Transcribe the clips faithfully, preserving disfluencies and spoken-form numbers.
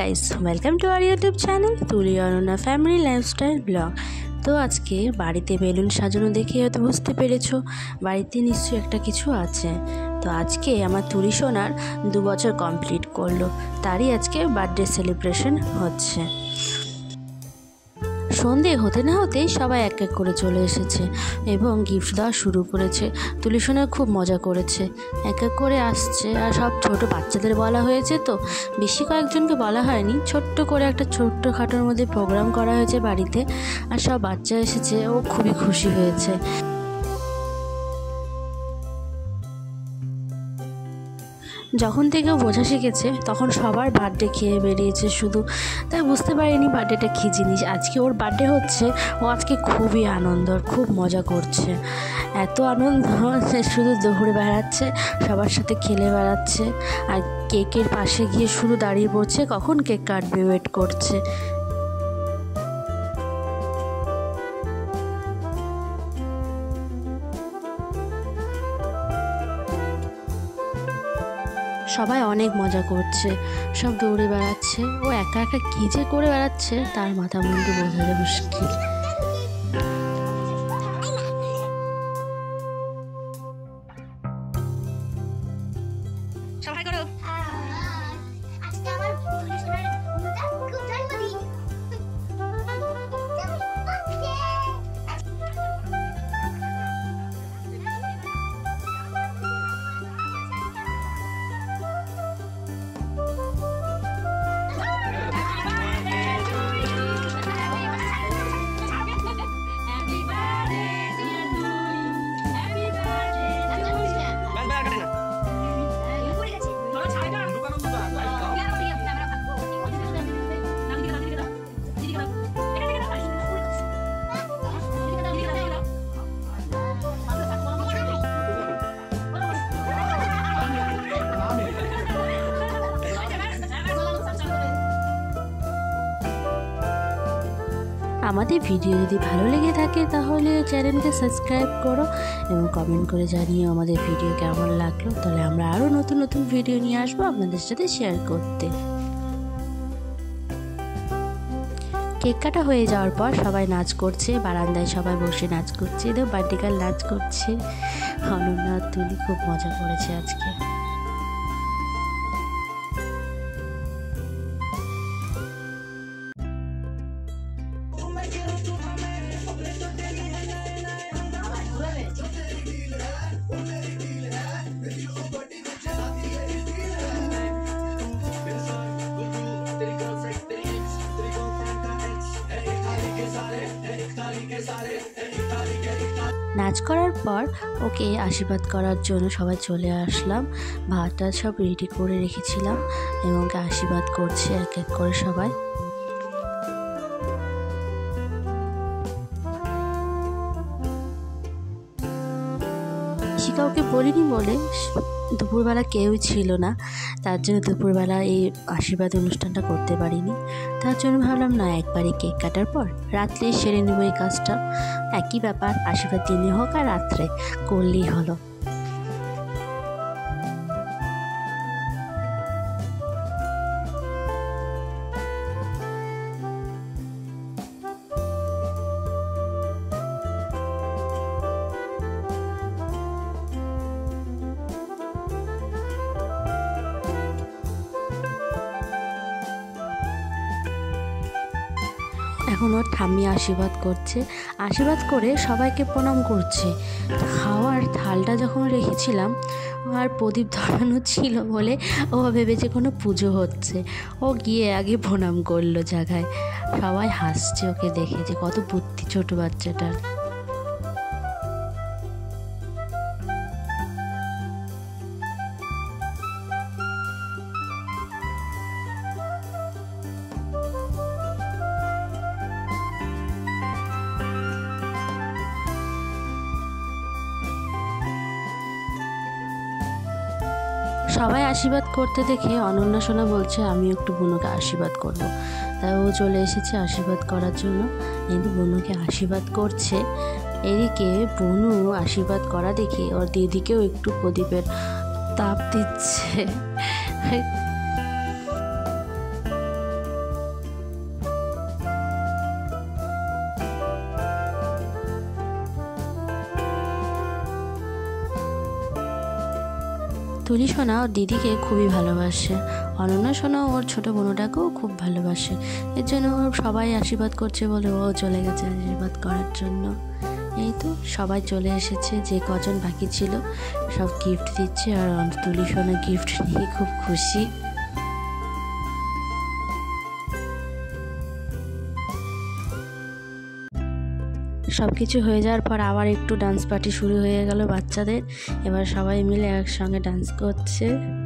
Guys welcome to our YouTube channel Tuli और family lifestyle blog. तो आज के बाड़ीते बेलुन साजानो देखे हयतो बुझते पेरेछो बाड़ीते निश्चयई एकटा किछु आछे। तो आज के आमार तुली सोनार दो बछर कमप्लीट करलो, तारই आजके बार्थडे सेलिब्रेशन होच्छे। सन्धे होते ना होते सबाई एक एक करे चले एसेছে এবং गिफ्ट देওয়া शुरू करेছে। তুলি সোনা खूब मजा करेছে, एक एक करे आसছে আর সব ছোট বাচ্চাদের বলা হয়েছে তো বেশি কয়েকজনকে বলা হয়নি, ছোট্ট করে একটা ছোট্টখাটোর মধ্যে প্রোগ্রাম করা হয়েছে বাড়িতে আর সব বাচ্চা এসেছে, ও খুবই খুশি হয়েছে। যখন থেকে বোঝা শিখেছে তখন সবার বার্থডে খেয়ে বেরিয়েছে শুধু, তাই বুঝতে পারিনি বার্থডেটা কী জিনিস। আজকে ওর বার্থডে হচ্ছে, ও আজকে খুবই আনন্দ, খুব মজা করছে, এত আনন্দ যে শুধু দৌড়ে বেড়াচ্ছে, সবার সাথে খেলে বেড়াচ্ছে আর কেকের পাশে গিয়ে শুধু দাঁড়িয়ে পড়ছে কখন কেক কাটবে ওয়েট করছে। সবাই অনেক মজা করছে, সব দৌড়ে বেড়াচ্ছে, ও একা একা কী যে করে বেড়াচ্ছে তার মাথা মুন্ডু বোঝানো মুশকিল। আমাদের ভিডিও যদি ভালো লেগে থাকে তাহলে চ্যানেলকে সাবস্ক্রাইব করো এবং কমেন্ট করে জানিও আমাদের ভিডিও কেমন লাগলো, তাহলে আমরা আরও নতুন নতুন ভিডিও নিয়ে আসবো আপনাদের সাথে শেয়ার করতে। কেক কাটা হয়ে যাওয়ার পর সবাই নাচ করছে, বারান্দায় সবাই বসে নাচ করছে, এদের বার্থডে গার্ল নাচ করছে। অনন্যা তুলি খুব মজা করেছে আজকে। নাচ করার পর ওকে আশীর্বাদ করার জন্য সবাই চলে আসলাম, ভাতটা সব রেডি করে রেখেছিলাম এবং ওকে আশীর্বাদ করছে এক এক করে সবাই। বেশি কাউকে বলিনি বলে দুপুরবেলা কেউই ছিল না, তার জন্য দুপুরবেলা এই আশীর্বাদ অনুষ্ঠানটা করতে পারিনি। তার জন্য ভাবলাম না একবারই কেক কাটার পর রাত্রে সেরে নেব এই কাজটা, একই ব্যাপার, আশীর্বাদ দিনে হোক আর রাত্রে করলেই হলো। এখন ওর ঠাম্মি আশীর্বাদ করছে, আশীর্বাদ করে সবাইকে প্রণাম করছে। খাওয়ার থালটা যখন রেখেছিলাম আর প্রদীপ ধরানো ছিল বলে ও ভেবেছে কোনো পুজো হচ্ছে, ও গিয়ে আগে প্রণাম করলো জায়গায়। সবাই হাসছে ওকে দেখে যে কত বুদ্ধি ছোট বাচ্চাটার। সবাই আশীর্বাদ করতে দেখে অনন্যা সোনা বলছে আমি একটু বুনুকে আশীর্বাদ করব, তাই ও চলে এসেছে আশীর্বাদ করার জন্য। কিন্তু বুনুকে আশীর্বাদ করছে, এদিকে বুনু আশীর্বাদ করা দেখে ওর দিদিকেও একটু প্রদীপের তাপ দিচ্ছে। তুলি সোনা ওর দিদিকে খুবই ভালোবাসে, অনন্যা সোনা ওর ছোটো বোনটাকেও খুব ভালোবাসে। এর জন্য ওর সবাই আশীর্বাদ করছে বলে ও চলে গেছে আশীর্বাদ করার জন্য। এই তো সবাই চলে এসেছে, যে কজন বাকি ছিল সব গিফট দিচ্ছে, আর তুলি সোনা গিফট নিয়ে খুব খুশি। সব কিছু হয়ে যাওয়ার পর আবার একটু ডান্স পার্টি শুরু হয়ে গেল বাচ্চাদের। এবার সবাই মিলে একসঙ্গে ডান্স করছে।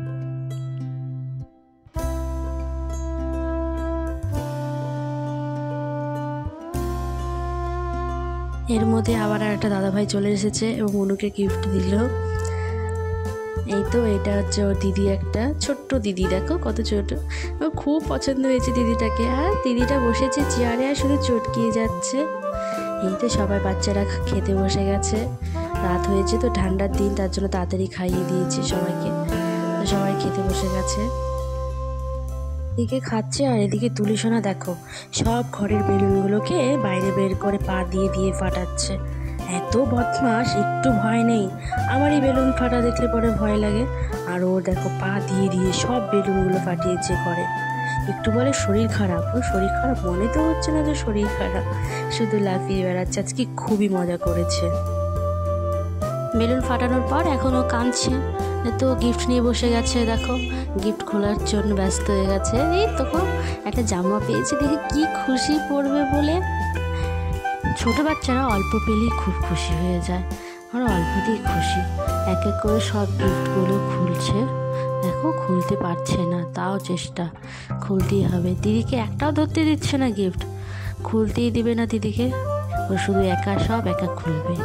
এর মধ্যে আবার আর একটা দাদাভাই চলে এসেছে এবং অনুকে গিফট দিল। এই তো এটা হচ্ছে ওর দিদি, একটা ছোট্ট দিদি, দেখো কত ছোট। খুব পছন্দ হয়েছে দিদিটাকে। আর দিদিটা বসেছে চেয়ারে আর শুধু চটকিয়ে যাচ্ছে। এই তো সবাই বাচ্চারা খেতে বসে গেছে। রাত হয়েছে তো, ঠান্ডার দিন, তার জন্য তাড়াতাড়ি খাইয়ে দিয়েছি সবাইকে। সবাই খেতে বসে গেছে, এদিকে খাচ্ছে। আর এদিকে তুলি সোনা দেখো সব ঘরের বেলুনগুলোকে বাইরে বের করে পা দিয়ে দিয়ে ফাটাচ্ছে। এত বদমাস, একটু ভয় নেই। আমার এই বেলুন ফাটা দেখলে পরে ভয় লাগে। আর ও দেখো পা দিয়ে দিয়ে সব বেলুনগুলো ফাটিয়েছে করে। একটু বলে শরীর খারাপ, ও শরীর খারাপ মনে তো হচ্ছে না যে শরীর খারাপ, শুধু লাফিয়ে বেড়াচ্ছে। আজকে খুবই মজা করেছে। বেলুন ফাটানোর পর এখন ও কাঁদছে, তো গিফট নিয়ে বসে গেছে। দেখো গিফট খোলার জন্য ব্যস্ত হয়ে গেছে। এই তখন একটা জামা পেয়েছে, দেখে কি খুশি পড়বে বলে। ছোট বাচ্চারা অল্প পেলেই খুব খুশি হয়ে যায়, আর অল্পতেই খুশি। এক এক করে সব গিফটগুলো খুলছে। দেখো খুলতে পারছে না, তাও চেষ্টা, খুলতেই হবে। দিদিকে একটাও ধরতে দিচ্ছে না গিফট, খুলতেই দিবে না দিদিকে। ও শুধু একা সব একা খুলবে।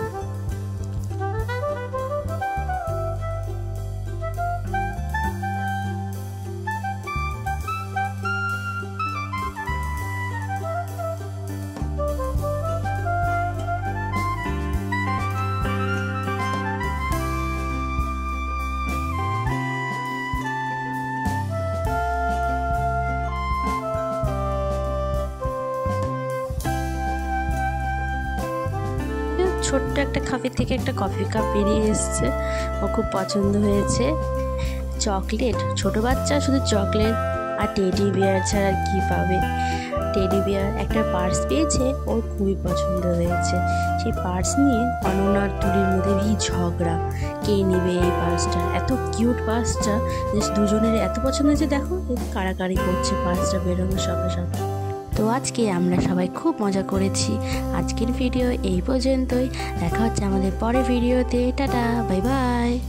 ছোট্ট একটা কাপে থেকে একটা কফি কাপ বেরিয়ে এসছে, ও খুব পছন্দ হয়েছে। চকলেট, ছোট বাচ্চা শুধু চকলেট আর টেডি বিয়ার ছাড়া আর কী পাবে। টেডি বিয়ার একটা পার্স পেয়েছে, ওর খুবই পছন্দ হয়েছে। সেই পার্স নিয়ে অনন্যা আর তুলির মধ্যে এই ঝগড়া, কে নেবে এই পার্সটা। এত কিউট পার্সটা যে দুজনের এত পছন্দ হয়েছে। দেখো কাড়াকাড়ি করছে পার্সটা বেরোনোর সঙ্গে সঙ্গে। তো আজকে আমরা সবাই খুব মজা করেছি। আজকের ভিডিও এই পর্যন্তই, দেখা হচ্ছে আমাদের পরের ভিডিওতে। Tata, bye by.